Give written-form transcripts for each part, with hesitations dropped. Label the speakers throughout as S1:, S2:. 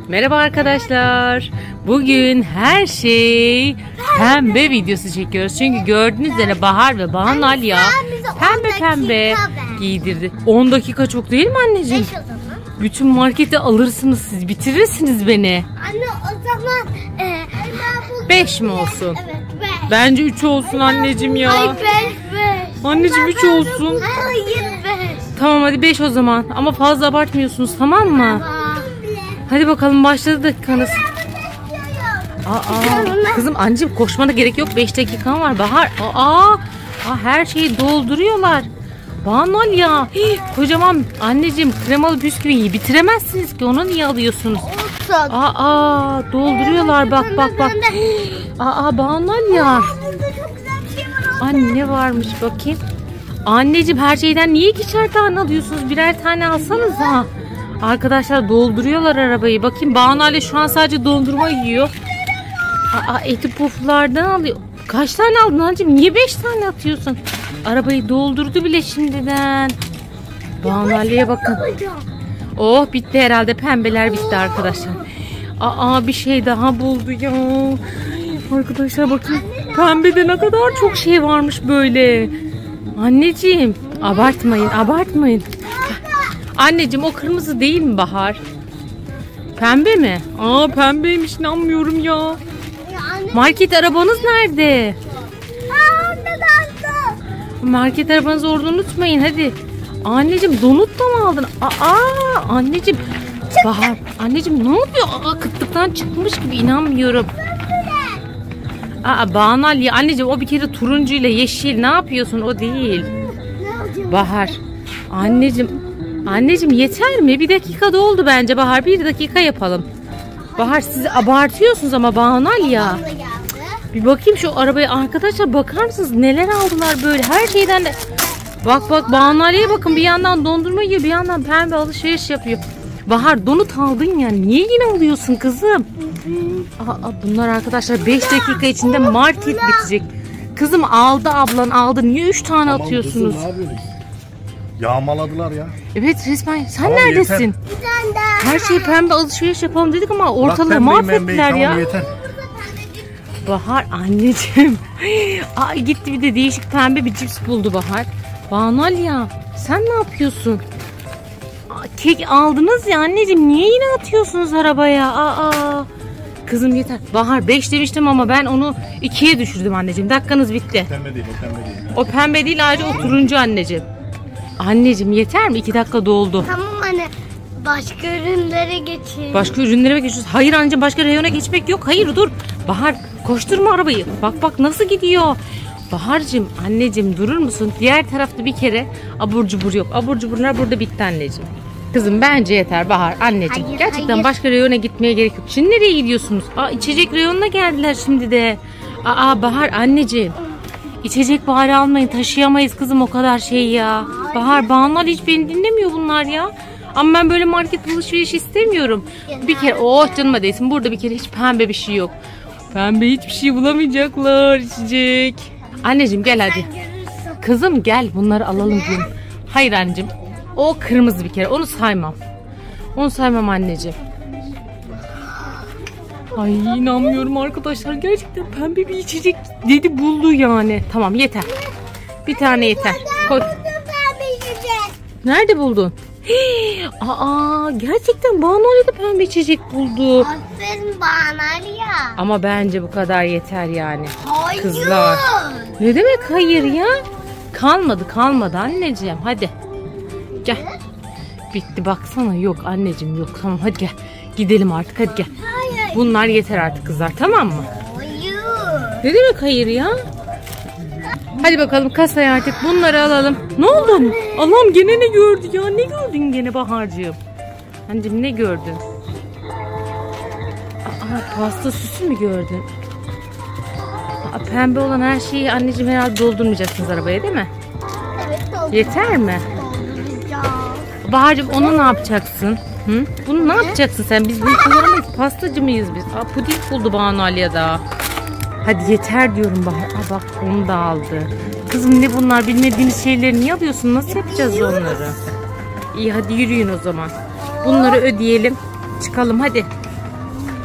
S1: Merhaba arkadaşlar. Bugün her şey pembe videosu çekiyoruz. Çünkü gördüğünüz üzere Bahar ve Banu Alya pembe giydirdi. 10 dakika çok değil mi anneciğim?
S2: 5 o zaman.
S1: Bütün marketi alırsınız siz. Bitirirsiniz beni.
S2: Anne o zaman
S1: 5 mi olsun?
S2: Evet 5.
S1: Bence 3 olsun anneciğim ya.
S2: Hayır 5.
S1: Anneciğim 3 olsun.
S2: Hayır 5.
S1: Tamam hadi 5 o zaman. Ama fazla abartmıyorsunuz, tamam mı? Hadi bakalım, başladı dakikanız. Kızım anneciğim koşmana gerek yok. 5 dakikan var Bahar. Her şeyi dolduruyorlar. Banu Alya, kocaman anneciğim kremalı bisküviyi bitiremezsiniz ki, onu niye alıyorsunuz? Dolduruyorlar bak. Banu Alya. Anne ne varmış bakayım. Anneciğim her şeyden niye 2'şer tane alıyorsunuz? Birer tane alsanız ha. Arkadaşlar dolduruyorlar arabayı. Bakayım Banu Alya şu an sadece dondurma yiyor. Eti puflardan alıyor. Kaç tane aldın anneciğim? Niye 5 tane atıyorsun? Arabayı doldurdu bile şimdiden. Banu Alya'ya bakın. Oh bitti herhalde. Pembeler bitti arkadaşlar. Bir şey daha buldu ya. Arkadaşlar bakın. Pembede ne kadar çok şey varmış böyle. Anneciğim abartmayın. Anneciğim o kırmızı değil mi Bahar? Pembe mi? Pembeymiş, inanmıyorum ya. Market arabanız nerede? Market arabanızı orada unutmayın hadi. Anneciğim donut da mı aldın? Anneciğim. Bahar. Anneciğim ne oluyor? Kıtlıktan çıkmış gibi, inanmıyorum. Banu Alya anneciğim, o bir kere turuncu ile yeşil, ne yapıyorsun, o değil. Bahar. Anneciğim yeter mi? 1 dakika doldu bence Bahar. 1 dakika yapalım. Bahar siz abartıyorsunuz ama Banu Alya. Bir bakayım şu arabaya arkadaşlar, bakar mısınız? Neler aldılar böyle her şeyden de. Bak Banu Alya'ya bakın, bir yandan dondurma yiyor, bir yandan pembe alışveriş yapıyor. Bahar donut aldın ya, niye yine alıyorsun kızım? Bunlar arkadaşlar 5 dakika içinde market bitecek. Kızım ablan aldı. Niye 3 tane atıyorsunuz?
S3: Kızım, ne yapıyorsun? Yağmaladılar ya.
S1: Evet resmen. Sen neredesin?
S3: Yeter.
S1: Her şeyi pembe alışveriş yapalım dedik ama ortalığı mahvettiler ya.
S3: Yeter.
S1: Bahar anneciğim. Gitti bir de değişik pembe bir cips buldu Bahar. Banu Alya sen ne yapıyorsun? Kek aldınız ya anneciğim, niye yine atıyorsunuz arabaya? Kızım yeter. Bahar 5 demiştim ama ben onu 2'ye düşürdüm anneciğim. Dakikanız bitti.
S3: Pembe değil.
S1: O pembe değil, ayrıca o turuncu anneciğim. Anneciğim yeter mi? 2 dakika doldu.
S2: Tamam anne. Başka ürünlere geçelim.
S1: Başka ürünlere mi geçiyoruz? Hayır anneciğim, başka reyona geçmek yok. Hayır dur. Bahar koşturma arabayı. Bak nasıl gidiyor. Bahar'cığım anneciğim durur musun? Diğer tarafta bir kere abur cubur yok. Abur cuburlar burada bitti anneciğim. Kızım bence yeter Bahar anneciğim.
S2: Hayır,
S1: Gerçekten başka reyona gitmeye gerek yok. Şimdi nereye gidiyorsunuz? İçecek reyonuna geldiler şimdi de. Bahar anneciğim. İçecek bari almayın, taşıyamayız kızım o kadar şey ya. Bahar Banu'lar hiç beni dinlemiyor bunlar ya. Ama ben böyle market alışveriş istemiyorum. Bir kere canıma değsin, burada bir kere hiç pembe bir şey yok. Pembe hiçbir şey bulamayacaklar içecek. Anneciğim gel hadi. Kızım gel bunları alalım diyorum. Hayır anneciğim. O kırmızı bir kere, onu saymam. Onu saymam anneciğim. Ay inanmıyorum arkadaşlar, gerçekten pembe bir içecek dedi buldu yani. Tamam yeter. Bir tane yeter. Koy. Nerede buldun? Gerçekten Banu Alya da pembe içecek buldu.
S2: Aferin Banu Alya.
S1: Ama bence bu kadar yeter yani.
S2: Hayır.
S1: Kızlar. Ne demek hayır ya? Kalmadı anneciğim, hadi. Gel. Bitti baksana, yok anneciğim yok. Tamam hadi gel. Gidelim artık, hadi gel.
S2: Hayır.
S1: Bunlar yeter artık kızlar, tamam mı?
S2: Hayır.
S1: Ne demek hayır ya? Hadi bakalım kasaya artık bunları alalım. Ne oldu? Allah'ım gene ne gördü ya? Ne gördün gene Bahar'cığım? Anneciğim ne gördün? Pasta süsü mü gördün? Pembe olan her şeyi anneciğim herhalde doldurmayacaksınız arabaya değil mi?
S2: Evet doldu.
S1: Yeter mi?
S2: Dolduracağım.
S1: Bahar'cığım onu ne yapacaksın? Bunu ne yapacaksın sen? Biz bunu kullanamayız. Pastacı mıyız biz? Puding buldu Banu Alya da. Hadi yeter diyorum Bahar. Bak onu da aldı. Kızım ne bunlar, bilmediğimiz şeyleri niye alıyorsun? Nasıl yapacağız onları? İyi hadi yürüyün o zaman. Bunları ödeyelim. Çıkalım hadi.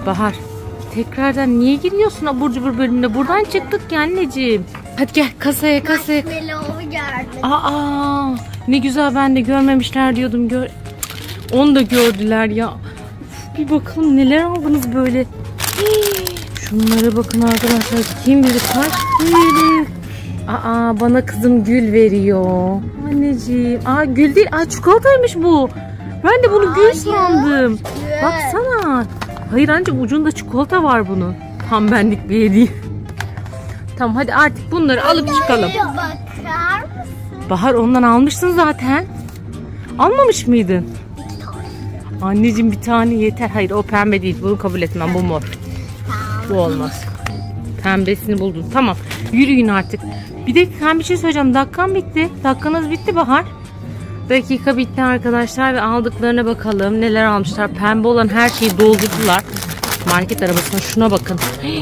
S1: Bahar, tekrardan niye giriyorsun abur cubur bölümüne? Buradan çıktık ya anneciğim. Hadi gel kasaya.
S2: Marshmallow'u gördüm.
S1: Aa, ne güzel, ben de görmemişler diyordum. Onu da gördüler ya. Uf, bir bakalım neler aldınız böyle. Hii, şunlara bakın arkadaşlar. Kim bilir kaç gül. Aa, bana kızım gül veriyor. Anneciğim. Aa, gül değil. Aa, çikolataymış bu. Ben de bunu gül sandım. Baksana. Hayır anneciğim, ucunda çikolata var bunun. Tam benlik bir hediye. Tamam hadi artık bunları alıp çıkalım.
S2: Bakar mısın?
S1: Bahar, ondan almışsın zaten. Almamış mıydın? Anneciğim bir tane yeter. Hayır, o pembe değil. Bunu kabul etmem. Bu mor. Bu olmaz. Pembesini buldun. Tamam. Yürüyün artık. Bir dakika, ben bir şey söyleyeceğim. Dakikam bitti. Dakikanız bitti Bahar. Dakika bitti arkadaşlar ve aldıklarına bakalım. Neler almışlar. Pembe olan her şeyi doldurdular. Market arabasına şuna bakın.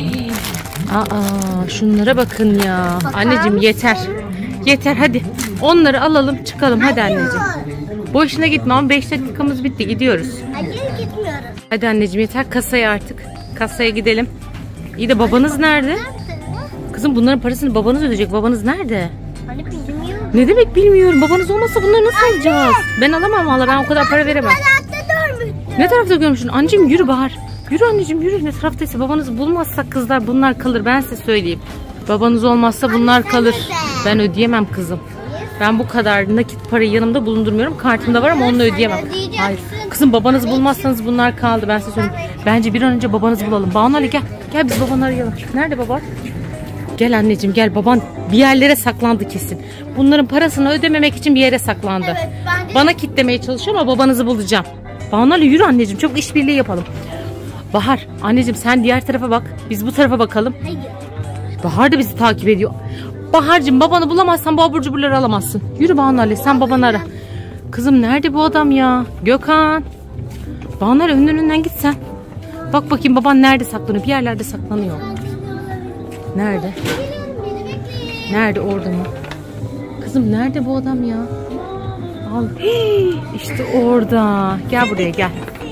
S1: Aa, şunlara bakın ya. Anneciğim yeter. Yeter hadi. Onları alalım çıkalım. Hadi anneciğim. Boşuna gitme ama 5 dakikamız bitti. Gidiyoruz.
S2: Hayır, gitmiyoruz.
S1: Hadi anneciğim yeter. Kasaya artık. Kasaya gidelim. İyi de babanız nerede? Kızım, bunların parasını babanız ödeyecek. Babanız nerede?
S2: Hani bilmiyorum.
S1: Ne demek bilmiyorum. Babanız olmasa bunları nasıl alacağız? Ben alamam valla. Ben o kadar para veremem.
S2: Tarafta görmüştüm.
S1: Ne tarafta görmüşsün? Anneciğim yürü Bahar. Yürü anneciğim yürü. Ne taraftaysa, babanızı bulmazsak kızlar bunlar kalır. Ben size söyleyeyim. Babanız olmazsa bunlar kalır. Ben ödeyemem kızım. Ben bu kadar nakit parayı yanımda bulundurmuyorum. Kartımda var ama onunla ödeyemem. Hayır. Kızım, babanızı bulmazsanız bunlar kaldı. Ben size söyleyeyim. Bence bir an önce babanızı bulalım. Banu Ali gel. Gel biz babanı arayalım. Nerede baba? Gel anneciğim gel. Baban bir yerlere saklandı kesin. Bunların parasını ödememek için bir yere saklandı.
S2: Evet, bence...
S1: Bana kitlemeye çalışıyor ama babanızı bulacağım. Banu Ali yürü anneciğim. Çok işbirliği yapalım. Bahar anneciğim sen diğer tarafa bak. Biz bu tarafa bakalım.
S2: Hayır.
S1: Bahar da bizi takip ediyor. Bahar'cığım, babanı bulamazsan bu abur cuburları alamazsın. Yürü Banu Ali, sen babanı ara. Kızım nerede bu adam ya? Gökhan. Banu Ali, önünden git sen. Bak bakayım baban nerede saklanıyor? Bir yerlerde saklanıyor. Nerede? Nerede, orada mı? Kızım nerede bu adam ya? Al. İşte orada. Gel buraya gel.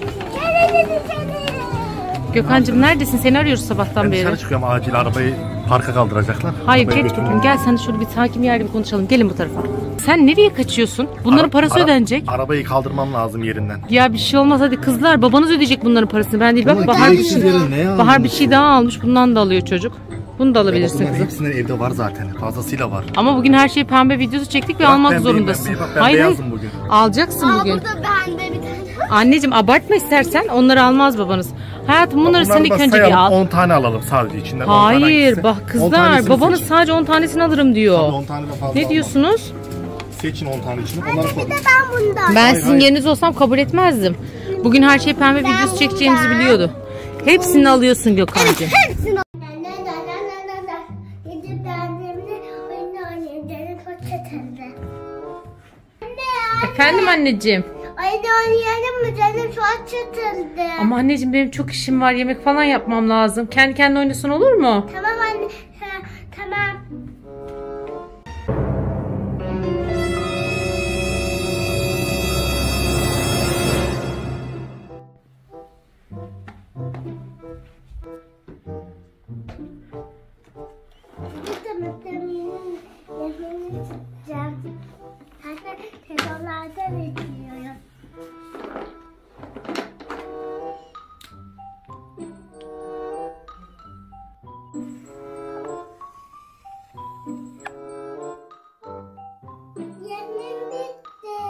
S1: Gökhan'cığım neredesin? Seni arıyoruz sabahtan beri.
S3: Dışarı çıkıyorum, acil arabayı parka kaldıracaklar.
S1: Hayır
S3: Arabayı
S1: geç
S3: götürmem.
S1: bakayım. Gel sen de şöyle bir sakin bir yerde bir konuşalım. Gelin bu tarafa. Sen nereye kaçıyorsun? Bunların parası ödenecek.
S3: Arabayı kaldırmam lazım yerinden.
S1: Ya bir şey olmaz hadi kızlar. Babanız ödeyecek bunların parasını. Ben değil. Bak
S3: Ama
S1: Bahar bir
S3: gereksiz
S1: şey,
S3: yere ne
S1: Bahar bir
S3: aldın?
S1: şey daha almış. Bundan da alıyor çocuk. Bunu da alabilirsin
S3: Bunların
S1: kızım.
S3: hepsinin evde var zaten. Fazlasıyla var.
S1: Ama bugün her şeyi pembe videosu çektik ve
S3: Bak,
S1: almak
S3: pembeyim
S1: zorundasın.
S3: Bak, ben
S1: Hayır
S3: beyazım bugün.
S1: alacaksın bugün.
S2: Burada bende bir tane.
S1: Anneciğim abartma istersen, onları almaz babanız. Hayatım bunları sen ilk
S3: da
S1: önce bir
S3: sayalım,
S1: al.
S3: 10 tane alalım sadece içinden. 10 tane
S1: Hayır
S3: hangisi?
S1: bak
S3: 10
S1: kızlar
S3: tanesini
S1: babanız
S3: seçin.
S1: sadece 10 tanesini alırım diyor.
S3: Tabii 10 tane de fazla
S1: Ne diyorsunuz?
S3: Seçin 10 tane içinde. Onları koyun.
S2: Ben bundan.
S1: Ben
S3: Hayır,
S1: sizin
S3: hayır.
S1: yeriniz olsam kabul etmezdim. Bugün her şey pembe videosu çekeceğimizi biliyordu. Hepsini alıyorsun Gökhan'cığım.
S2: Hepsini. Gidip annemle oyun oynayayım. Canım çok çatıldı. Anne.
S1: Efendim anneciğim.
S2: Oyun oynayalım mı? Canım çok çatıldı.
S1: Ama anneciğim benim çok işim var. Yemek falan yapmam lazım. Kendi kendine oynasın olur mu?
S2: Tamam anne. Ha, tamam. Yemeğini tutacağım. Zaten telefonlarda bekliyorum. Yemeğim bitti.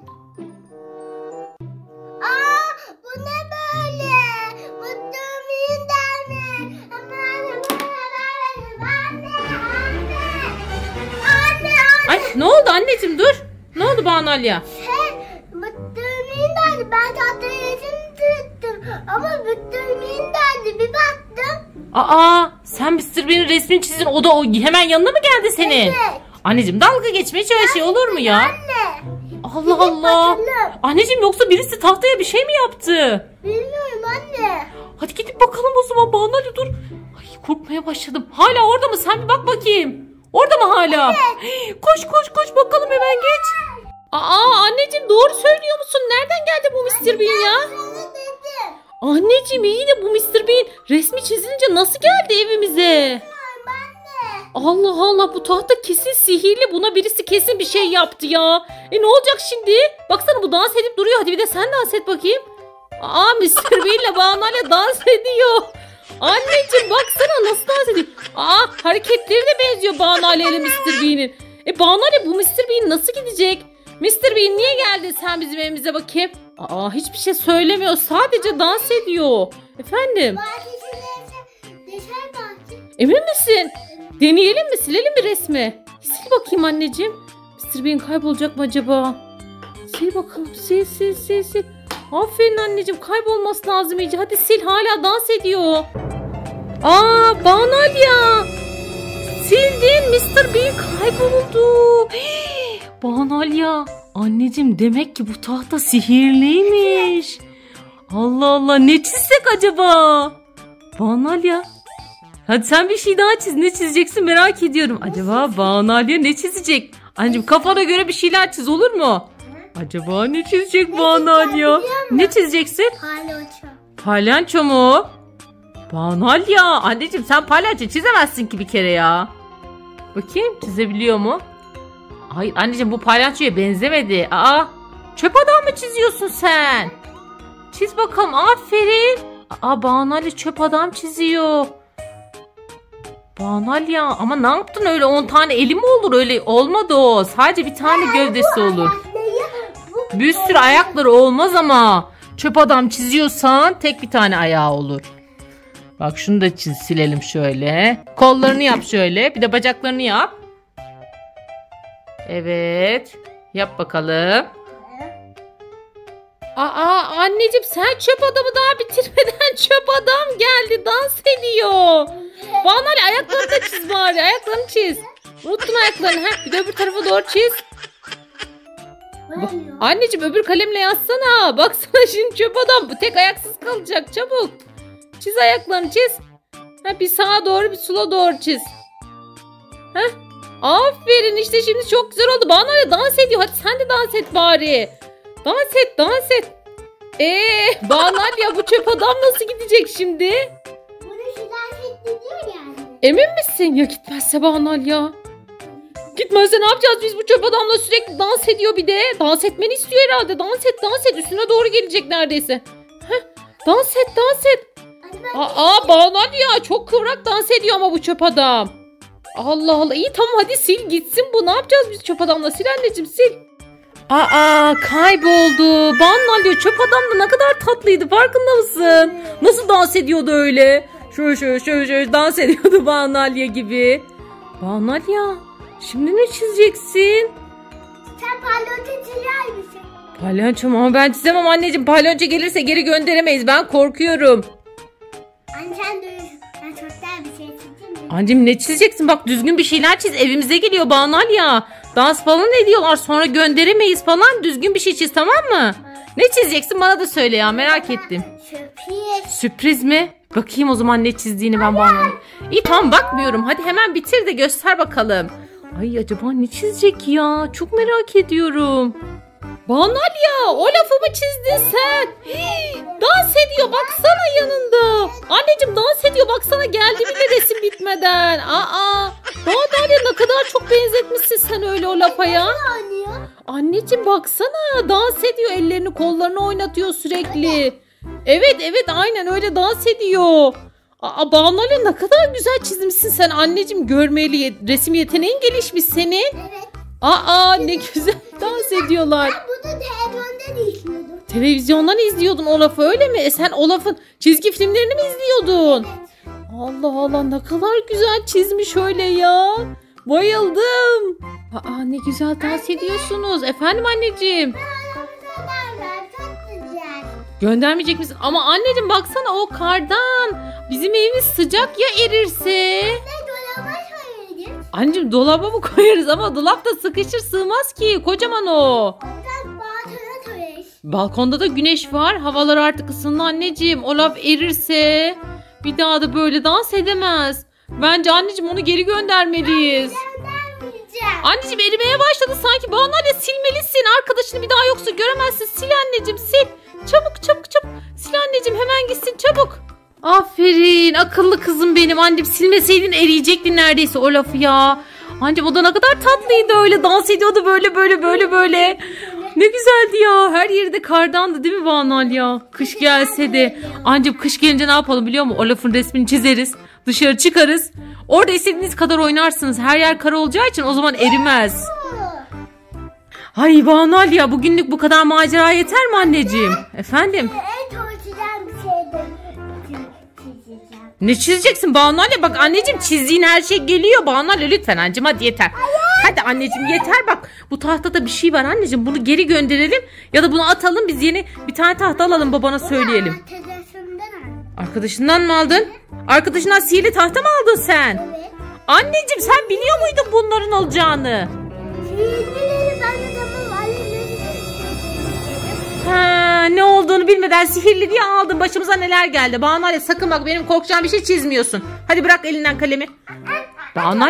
S2: Aa, bu ne böyle? Mutluğum yeniden mi?
S1: Ay ne oldu anneciğim dur. Ne oldu Banu Ali'ye?
S2: Bıktırmayın derdi. Ben tahtaya resim tuttum. Ama bıktırmayın derdi. Bir baktım.
S1: Aa sen Mr. Bean'in resmini çizdin. O da hemen yanına mı geldi senin?
S2: Evet.
S1: Anneciğim dalga geçme, hiç öyle şey olur mu ya?
S2: Anne.
S1: Allah Allah.
S2: bakalım.
S1: Anneciğim yoksa birisi tahtaya bir şey mi yaptı?
S2: Bilmiyorum anne.
S1: Hadi gidip bakalım o zaman Banu Ali dur. Ay korkmaya başladım. Hala orada mı? Sen bir bak bakayım. Orada mı hala? Evet. Koş koş koş bakalım hemen geç. Aa anneciğim doğru söylüyor musun? Nereden geldi bu Mr. Bean ya?
S2: Sana dedim.
S1: Anneciğim iyi de bu Mr. Bean resmi çizilince nasıl geldi evimize? Allah Allah, bu tahta kesin sihirli. Buna birisi kesin bir şey yaptı ya. Ne olacak şimdi? Baksana bu dans edip duruyor. Hadi bir de sen dans et bakayım. Aa, Mr. Bean'le Banu'yla dans ediyor. Anneciğim baksana nasıl dans ediyor. Aa, hareketleri de benziyor Banu'yla ile Mr. Bean'in. Banu'yla bu Mr. Bean nasıl gidecek? Mr. Bean niye geldin sen bizim evimize bakayım? Aa, hiçbir şey söylemiyor. Sadece dans ediyor. Efendim? Emin misin? Deneyelim mi? Silelim mi resmi? Sil bakayım anneciğim. Mr. Bean kaybolacak mı acaba? Sil bakalım. Sil. Aferin anneciğim. Kaybolması lazım iyice. Hadi sil. Hala dans ediyor. Aa, Banalya. Sildin. Mr. Bean kayboldu. Banalya. Anneciğim demek ki bu tahta sihirliymiş. Allah Allah, ne çizsek acaba? Banalya. Hadi sen bir şey daha çiz. Ne çizeceksin merak ediyorum. Acaba Banalya ne çizecek? Anneciğim kafana göre bir şeyler çiz, olur mu? Acaba ne çizecek Banalya? Ne çizeceksin?
S2: Palyaço.
S1: Palyaço mu? Banalya. Anneciğim sen palyaço çizemezsin ki bir kere ya. Bakayım çizebiliyor mu? Hayır anneciğim, bu palyaçoya benzemedi. Aa, çöp adam mı çiziyorsun sen? Çiz bakalım, aferin. Aa, Banalya çöp adam çiziyor. Banalya, ama ne yaptın öyle? 10 tane eli mi olur? Öyle olmadı o. Sadece bir tane gövdesi olur. Bir sürü ayakları olmaz ama. Çöp adam çiziyorsan tek bir tane ayağı olur. Bak şunu da silelim şöyle. Kollarını yap şöyle. Bir de bacaklarını yap. Evet. Yap bakalım. Aa, anneciğim sen çöp adamı daha bitirmeden çöp adam geldi. Dans ediyor. Banalya ayaklarını da çiz bari. Ayaklarını çiz. Unuttun ayaklarını. Bir de öbür tarafa doğru çiz. Anneciğim öbür kalemle yazsana. Baksana şimdi çöp adam. Bu tek ayaksız kalacak. Çabuk. Çiz ayaklarını çiz. Bir sağa doğru bir sola doğru çiz. Aferin, işte şimdi çok güzel oldu. Banalya dans ediyor. Hadi sen de dans et bari. Dans et. Banalya bu çöp adam nasıl gidecek şimdi?
S2: Bunu şu dans ediyor yani.
S1: Emin misin? Ya gitmezse Banalya? Gitmezse ne yapacağız biz? Bu çöp adamla sürekli dans ediyor bir de. Dans etmeni istiyor herhalde. Dans et. Üstüne doğru gelecek neredeyse. Dans et. Aa, Banalya çok kıvrak dans ediyor ama bu çöp adam. Allah Allah. İyi tamam, hadi sil gitsin bu. Ne yapacağız biz çöp adamla? Sil anneciğim, sil. Aa, kayboldu. Banalya çöp adam da ne kadar tatlıydı, farkında mısın? Nasıl dans ediyordu öyle? Şöyle dans ediyordu Banalya gibi. Banalya, şimdi ne çizeceksin?
S2: Sen palyaço çizer misin?
S1: Palyaço mu? Ama ben çizemem anneciğim. Palyaço gelirse geri gönderemeyiz. Ben korkuyorum.
S2: Anne sen de ben çok güzel bir şey çizeyim mi?
S1: Anneciğim ne çizeceksin? Bak düzgün bir şeyler çiz. Evimize geliyor Banalya. Dans falan ediyorlar, sonra gönderemeyiz falan. Düzgün bir şey çiz, tamam mı? Ne çizeceksin bana da söyle ya, merak ettim. Sürpriz mi? Bakayım o zaman ne çizdiğini ben bana. İyi tamam, bakmıyorum. Hadi hemen bitir de göster bakalım. Ay acaba ne çizecek ya? Çok merak ediyorum. Banalya, o lafı mı çizdin sen? Dans ediyor baksana yanında. Anneciğim dans ediyor baksana, geldi bile resim bitmeden. Banalya ne kadar çok benzetmişsin sen öyle o lafa ya. Anneciğim baksana, dans ediyor, ellerini kollarını oynatıyor sürekli. Evet aynen öyle dans ediyor. Banalya ne kadar güzel çizmişsin sen anneciğim, görmeli, resim yeteneğin gelişmiş senin.
S2: Evet.
S1: Ne güzel dans ediyorlar.
S2: Ben bunu televizyonda izliyordum.
S1: Televizyondan izliyordun o lafı, öyle mi? Sen o lafın çizgi filmlerini mi izliyordun?
S2: Evet.
S1: Allah Allah, ne kadar güzel çizmiş öyle ya. Bayıldım. Ne güzel dans ediyorsunuz. Efendim anneciğim. Göndermeyecek misin? Ama anneciğim baksana, o kardan bizim evimiz sıcak ya erirse. Anneciğim dolaba mı koyarız? Ama dolapta sıkışır, sığmaz ki. Kocaman o. Balkonda da güneş var. Havalar artık ısındı anneciğim. O laf erirse bir daha da böyle dans edemez. Bence anneciğim onu geri göndermeliyiz. Anneciğim erimeye başladı sanki. Banalya silmelisin. Arkadaşını bir daha yoksa göremezsin. Sil anneciğim, sil. Çabuk çabuk çabuk. Sil anneciğim, hemen gitsin çabuk. Aferin akıllı kızım benim. Annem silmeseydin eriyecektin neredeyse o lafı ya. Annem o da ne kadar tatlıydı, öyle dans ediyordu böyle. Ne güzeldi ya. Her yeri de kardandı değil mi Banal ya? Kış gelse de. Annem kış gelince ne yapalım biliyor musun? O lafın resmini çizeriz. Dışarı çıkarız. Orada istediğiniz kadar oynarsınız. Her yer kar olacağı için o zaman erimez. Ay Banal ya, bugünlük bu kadar macera yeter mi anneciğim? Efendim?
S2: En korkacağım bir şeydi. Çizeceğim.
S1: Ne çizeceksin Banal ya? Bak anneciğim, çizdiğin her şey geliyor. Banal lütfen anneciğim, hadi yeter. Hadi anneciğim yeter bak. Bu tahtada bir şey var anneciğim. Bunu geri gönderelim ya da bunu atalım. Biz yeni bir tane tahta alalım, babana söyleyelim. Arkadaşından mı aldın? Arkadaşından sihirli tahta mı aldın sen?
S2: Evet.
S1: Anneciğim sen biliyor muydun bunların olacağını?
S2: Sihirlileri ben de tamam alayım.
S1: Ha, ne olduğunu bilmeden sihirli diye aldın. Başımıza neler geldi. Banal sakın bak, benim korkacağım bir şey çizmiyorsun. Hadi bırak elinden kalemi. Banal.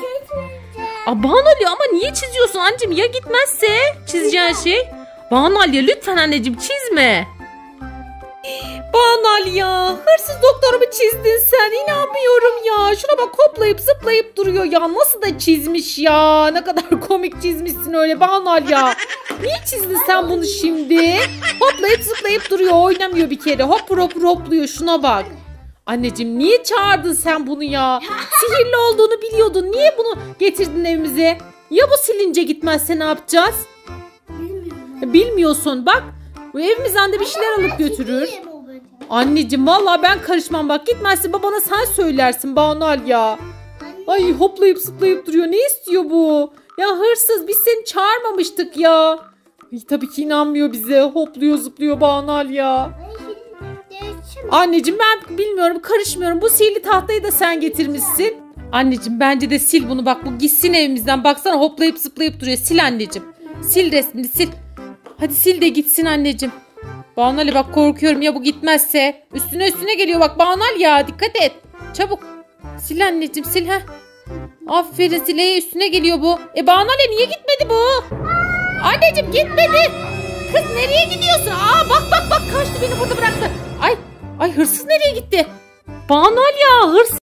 S1: Banal ama niye çiziyorsun anneciğim? Ya gitmezse çizeceğin şey? Banal lütfen anneciğim çizme. Banal ya, hırsız doktorumu çizdin sen, inanmıyorum ya. Şuna bak, hoplayıp zıplayıp duruyor ya. Nasıl da çizmiş ya, ne kadar komik çizmişsin öyle Banal ya. Niye çizdin sen bunu şimdi? Hoplayıp zıplayıp duruyor, oynamıyor bir kere. Hopluyor, şuna bak. Anneciğim niye çağırdın sen bunu ya? Sihirli olduğunu biliyordun, niye bunu getirdin evimize? Ya bu silince gitmezse ne yapacağız? Bilmiyorsun bak. Bu evimizden de bir şeyler alıp götürür. Anneciğim vallahi ben karışmam, bak gitmezse babana sen söylersin Banal ya. Ay hoplayıp zıplayıp duruyor, ne istiyor bu? Ya hırsız, biz seni çağırmamıştık ya. Ay, tabii ki inanmıyor bize, hopluyor zıplıyor Banal ya. Anneciğim ben bilmiyorum, karışmıyorum. Bu sihirli tahtayı da sen getirmişsin. Anneciğim bence de sil bunu, bak bu gitsin evimizden. Baksana hoplayıp zıplayıp duruyor. Sil anneciğim. Sil resmini sil. Hadi sil de gitsin anneciğim. Banal bak korkuyorum ya bu gitmezse. Üstüne geliyor bak Banal ya, dikkat et. Çabuk. Sil anneciğim sil ha. Aferin, sileye üstüne geliyor bu. Banal niye gitmedi bu? Anneciğim gitmedi. Kız nereye gidiyorsun? Bak kaçtı, beni burada bıraktı. Ay hırsız nereye gitti? Banal ya, hırsız.